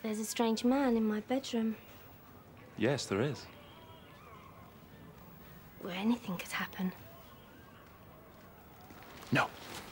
There's a strange man in my bedroom. Yes, there is. Where anything could happen. No.